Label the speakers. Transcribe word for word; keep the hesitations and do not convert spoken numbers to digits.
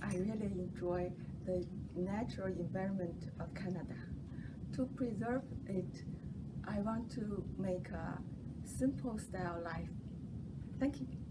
Speaker 1: I really enjoy the natural environment of Canada. To preserve it, I want to make a simple style life. Thank you.